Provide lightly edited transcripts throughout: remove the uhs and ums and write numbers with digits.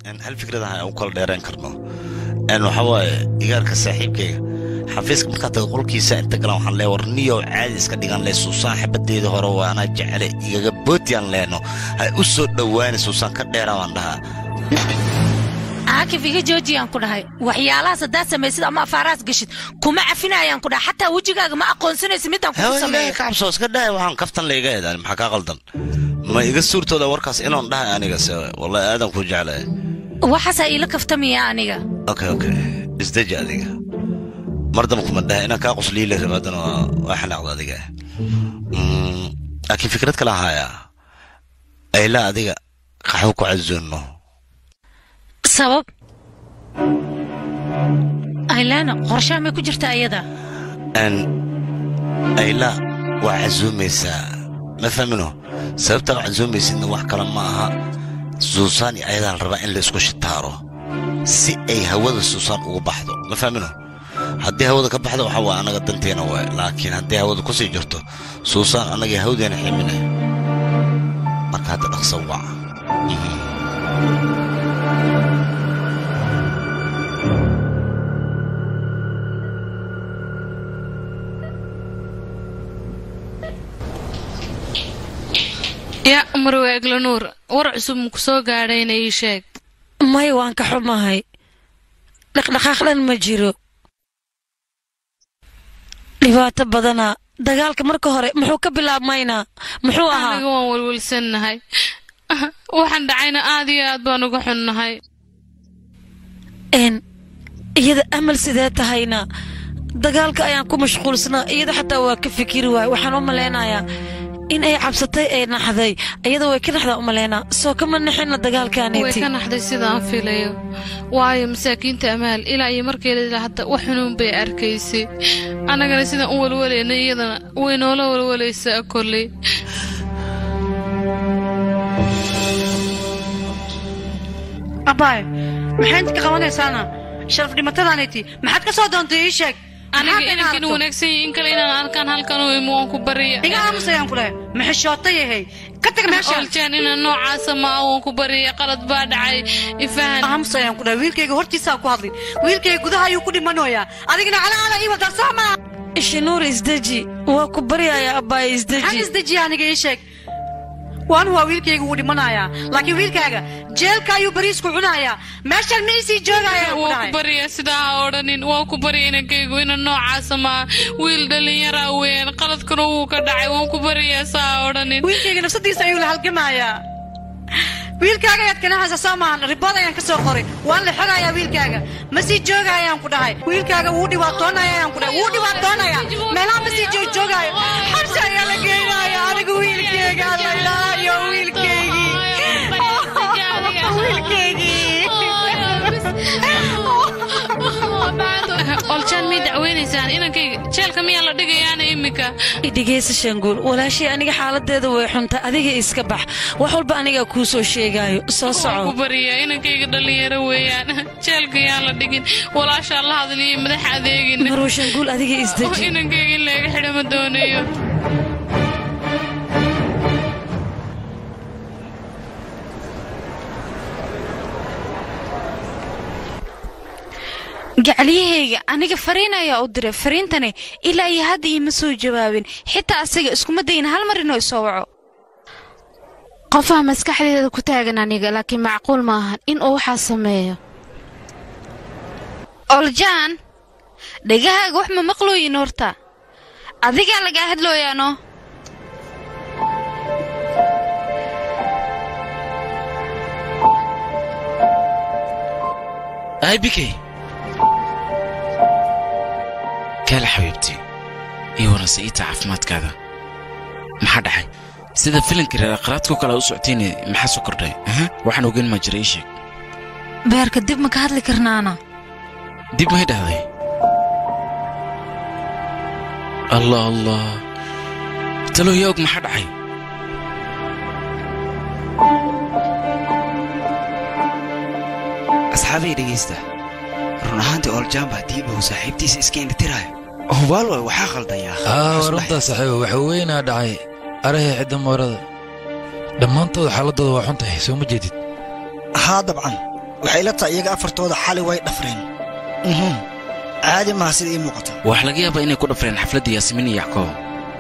ان هل فكرة او كل ديران كرنو انه حواي ايغارك صاحبكيga xafiiska marka tago qolkiisa inta galan waxaan leeyahay warniyo caadi iska dhigan leeso saaxibadeeda hore waa ana jecel igaga bootiyaan leeno hay u soo dhawaanayso saan ka dheeraan dhaha عاكف يجي جوجي أنكو هاي وحيالها سداسة ما يصير أما فراس قشت كوما عفنا يا أنكو حتى وجهك ما أقول سنة سميتهم كل سنة كابسوس كده وحن كفتن لي جاي ده محكا غلطان ما يقصور تودا وركاس إنهم ده أنا قص والله آدم كوج عليه وحسا إلى كفتمي يا أنيقا أوكي ازدجا ذيك مرضى مكمل ده أنا كاقص لي له بعدين وإحنا على ذيك لكن فكرتك لها يا أي لا ذيك خحوك عزونه سبب أيلانا قرشا ما كجرت أيدا أن أيلا وعزوميسا ما فهمنه سببت عزوميسا إنه واحد كلام معها زوساني أيضا الربع اللي اسكوش التارو سي أي هوذا السوسان وبحضه ما فهمنه هدي هوذا كبحضه وحوا أنا قدنتين هو لكن هدي هوذا كوسي جرته سوسان أنا جي هودي أنا حيمنه ما كانت أخصوع يا أمرو أجلنور ورعسو مكسو قاعدين يشاك ما يوان كحما هاي لخلن مجيرو لبات بدنا دقالك مركو هوري محو كبلا ماينا محو أها أنا قوان والولسن هاي وحن دعينا آديات بانو قحن هاي إن إذا أمل سيدات هاينا دقالك أيان كو مشغول سنا إذا حتى وكفكير واي وحنو ملينا يا إن أي عبستي أي نحذي أيضا ويكن نحذا أملينا سو كمان نحن الدقال كانيتي ويكن نحذي سيدان في ليو واي مساكين تأمال إلى أي مركي لدي حتى وحنون بي أركيسي أنا قال سيدان أول ولي نيضا وينولا والولي سأكل لي أباي محينتك قواني سانا شرف لي متلانيتي محاد كسو دونتي إيشك أنا إنك ونكسي إنك لينا أركان هالكانوا يموان كبرية إنك أنا مسيان كله محشوطي هي كتك ماشي قلتين إن النوع عاصمة وكبرية قلت بعد عي إفهان أهم مسيان كله ويلكي هورتي ساكو هذي ويلكي جودها يكوني منويا أديكنا على إيوة تصامة إيش نور إزدجي وكبرية يا أباي إزدجي هل إزدجي يعني إيشك وان هو ويلكي ودي منايا لكن ويلكي جيل كايو بريس كعنايا ماشي الميسي جوغايا وكبرية سدا أورانين وكبرية إنكيغو إن النوع عاصمة ويل دلين راوين قلت كنو كدعي وكبرية سا أورانين ويلكي نفس دي سايو لهالجمايا ويلكي يتكنا هذا سامان رباضة ينكسر قري وان لحرايا ويلكي مسي جوغايا كدعي ويلكي ودي واتونايا كدعي ودي واتونايا ملا مسي جوغايا حرشا يا لقينايا أنا ويلكي قال لا يا ويلكي قلتان مي دعوينيسان إنكي جيلك مي الله دقيانا إمكا دقيس شنقول ولا شيء أنا حالة ذا وحنت أديك إسكبح وحول بأني كوسو شيء جاي صاصعو كبرية إنكي قدر يرويان جيلك يا الله دقين ولا شاء الله هذا اللي مدح أديك مروش نقول أديك إزدجي إنكي اللي حرم الدونيو gacliyahayga aniga fariin ayaa u diray fariintani ilaa iyo hadda iima soo jawaabin xitaa asaga iskuma dayin hal mar inuu isoo waco qofaha maskaxdeeda ku taagan aniga laakiin macquul maahan in uu waxaa sameeyo oljaan dhegahaaga wax ma maqlooyin horta adigaa lagaa hadlooyaano bikey كلا حبيبتي ايوه نسيت عفمات كذا ما حد حي سيدا فيلم كده قراتكو كلا وسعتيني ما حسو كرداي waxaan ogeyn ma jiray sheeg beerka dib ma ka hadli karnaana dib ma dhahday الله الله talo yoog ma xad xay asxaabay dhageysta run ahaantii oljamba diiba uu saaxiibtiisa iska indhitiraay والله وحاقل ضياخ ورنت صحيح وحوينا دعي أريه عدة مرة لما أنت حالته وحنته سو مجدد ها طبعا waxay la tahay iyaga afartooda xali way dhafreen caadi maaha sida ii muuqata wax laga yaabaa inay ku dhafreen xafladda yaasmiin iyo yacqoob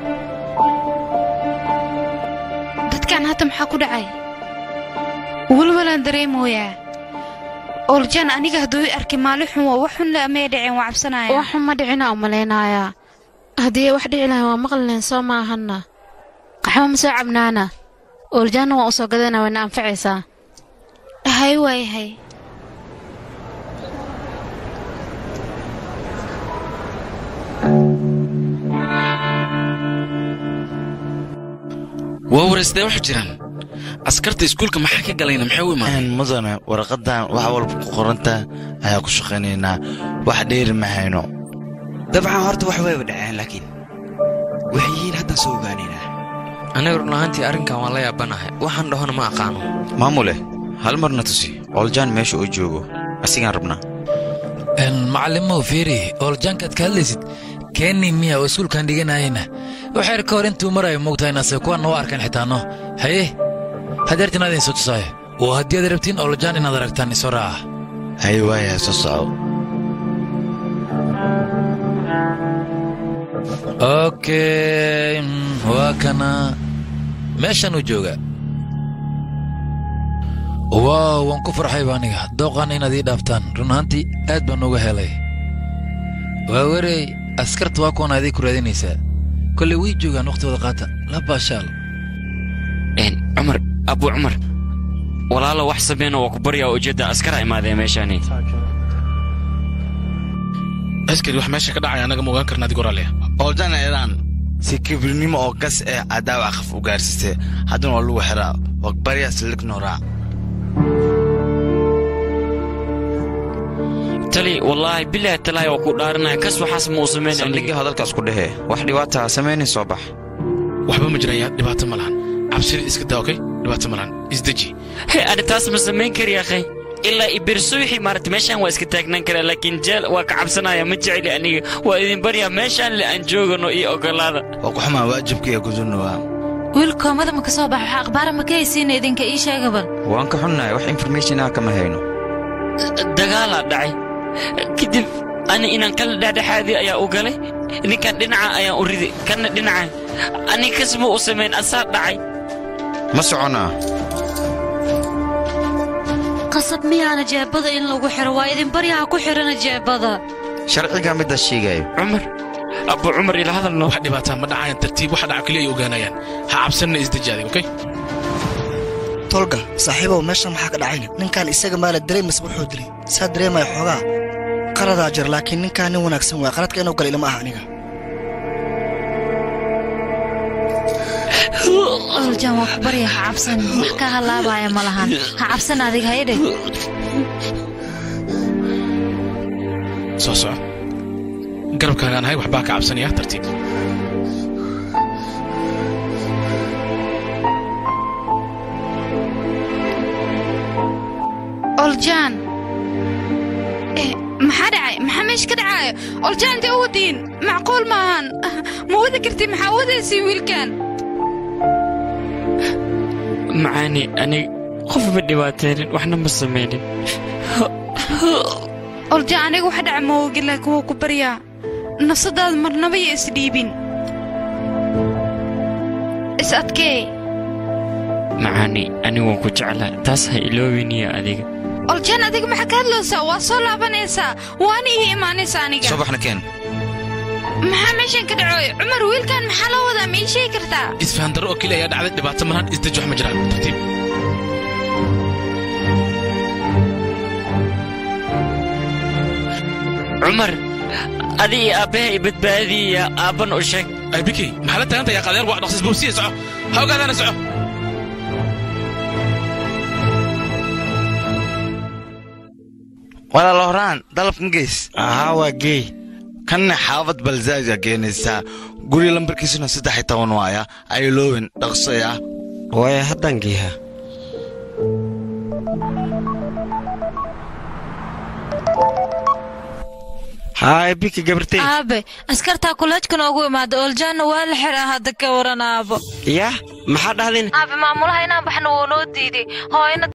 dadkan hadda maxaa ku dhacay walwalaan dareemooyaa oljaan aniga hadduu i arkay maalin xun waa wax xun le amay dhiceen waa cabsanaya wax xun ma dhicina u malaynayaa haddii wax dhici lahayn waa maqlaleen soo maahanna qaxwo ma soo cabnaana oljaanna waan u soo gadana wayna anfacaysaa hay waayahay waa wareystay wax jiraan askarta iskuulka maxaa ka galayna maxay u imaadeen mudane warqadan wax walba ku qoranta ayaa ku shaqaynaynaa wax dheeri ma hayno dabcan horta wax way dhaceen laakiin waxay yihiin hadda soo ogaanaynaa aniga run ahaantii arrinkan waan la yaabanahay waxaan dhahona ma aqaano maamule hal marna tusi oljaan meesha uu joogo asigaan rabnaa macallimow fiiri oljaankaad ka hadlaysid keenni miya oo iskuulkan dhiganayayna waxay ka hor intuu marayo moogtahay nase kuwan noo arkan xitaano haye hadeertin aad soo tusaayo oo haddii aad rabtiin oljaan inaad aragtaan isoo raaca haye waaya soo soco okay waa kana meeshan uu jooga waaw waan ku farxayba aniga dooqan inaad ii dhaaftaan run ahaantii aad baan uga helay waa werey askarta waa kuwan aadii ku raadinaysaa kolley way joogaan wakhtigooda qaata la baashaal cumar abu cumar walaalo wax sameeyna waa ku baryaa ujeedda askara imaadee meeshaani askari wax meesha ka dhacaya anaga ma ogaan karna adigoo raalliya oljaan iiraan si kibirnimo oo gas ee cadaawa aqaf u gaarsiisay haddana waa lagu xiraa waa baryaa siligno raac tali wallaahi bilaahi talaahi waa ku dhaaranaya kas waxaas ma uu sameyn saldhigii hadalkaas ku dhehe wax dhibaato ha samaynin soo bax waxba ma jiraan dhibaato ma lahan cabsida iska daa okay dhibaato ma lahan isdeji arrintaas ma samayn kari akhay ilaa ibirsuuxi maaragtay meeshaan waa iska taagnaan karaa laakiin jeel waa ka cabsanaya ma jeceli aniga waa idin baryaa meeshaan le aan joogano iyo ogolaada waa ku xumaa waajibkaiyo gudunowaa wiilkoomada ma ka soo baxa wax akhbaara ma ka haysiina idinka ii sheega bal waan ka xunnahay wax informationaa kama hayno dagaalaa dhacay kadib ani inaan kala dhexdhexaadii ayaa u galay ninkan dhinaca ayaan u riday kanna dhinaca ani kasma u samayn asaa dhacay ma soconaa qasab miyaana jeebada in lagu xiro waa idin baryaha ku xirana jeebada sharciga midda sheegayo cumar abu cumar ila hadalno wax dhibaataa ma dhacayaan tartiib waxa dhaca kaliya ay ogaanayaan ha cabsanna isdejaaday okay tolga saaxiibow meeshan maxaa ka dhacayna ninkan isaga maala dareemaysa wuxuu dilay saa dareemaya xoogaa qaradaa jir laakiin ninkaan nin wanaagsan waa qaladka inuu gala ilama aha aniga oljaan waa ku barya ha cabsan wax ka halaabaya ma lahan ha cabsan adiga hayde soo soco garabkaagaan ahay waxbaa ka cabsanaya tartiib oljaan maxaa dhacay maxaa meesha ka dhacaayo oljaan dee u wadiin macquul maahan ma wadi karti maxaa wadaysii wiilkan macaani anig qof ma dhibaateenin waxna ma samaynin oljaan aniga wax dhaca ma ogi laakiin wuu ku baryaa nafsadaada marnaba ya isdhiibin is adkee macaani anigu waan ku jeclaa taas ha iloowiniya adiga oljaan adiga maxaa ka hadlaysaa waa soo laabanaysaa waana ii imaanaysaa aniga subaxna keen maxaa meeshan ka dhacooy cumar wiilkan maxaa loo wadaa ma ii sheegi kartaa isfahan darro oo keliya ayaa dhacday dhibaato malahan isdeji wax ma jiraan tartiib cumar adi iyo aabbaha i badbaadiya aabban u sheeg aabikey maxaa la taaganta yaa qadeer waa dhaqsis bowsiya soco ha ogaadaana soco walaal horaan dalabkan geys ahaa waa geey kanna xaafad balzaaga keenaysaa guri lambarkiisuna 13 waaya ayloowin dhaqsaya waaya haddaan geeha haay biki gabartay aabe askarta kuleejkan ugu imaada oljaana waa la xiraa hadda ka waran aabo yah maxaa dhahdeen aabe maamulaha inaan baxno wuu noo diiday hooyana